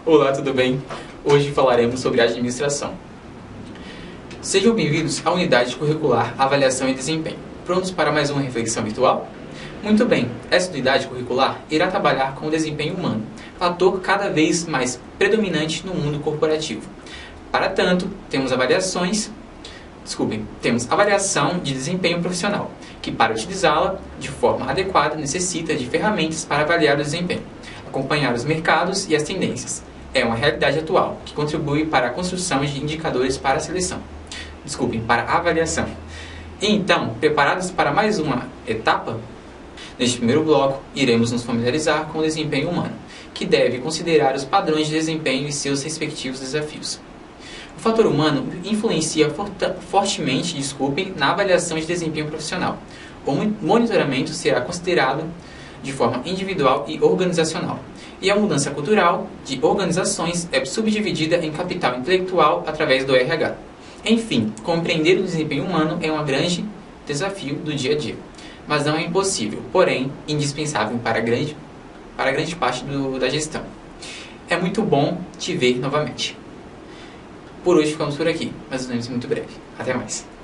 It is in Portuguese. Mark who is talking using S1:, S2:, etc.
S1: Olá, tudo bem? Hoje falaremos sobre administração. Sejam bem-vindos à unidade curricular Avaliação e Desempenho. Prontos para mais uma reflexão virtual? Muito bem, essa unidade curricular irá trabalhar com o desempenho humano, fator cada vez mais predominante no mundo corporativo. Para tanto, temos avaliação de desempenho profissional, que para utilizá-la de forma adequada necessita de ferramentas para avaliar o desempenho, acompanhar os mercados e as tendências. É uma realidade atual, que contribui para a construção de indicadores para a avaliação. Então, preparados para mais uma etapa? Neste primeiro bloco, iremos nos familiarizar com o desempenho humano, que deve considerar os padrões de desempenho e seus respectivos desafios. O fator humano influencia fortemente na avaliação de desempenho profissional. O monitoramento será considerado de forma individual e organizacional. E a mudança cultural de organizações é subdividida em capital intelectual através do RH. Enfim, compreender o desempenho humano é um grande desafio do dia a dia. Mas não é impossível, porém indispensável para grande parte da gestão. É muito bom te ver novamente. Por hoje ficamos por aqui, mas nos vemos muito breve. Até mais.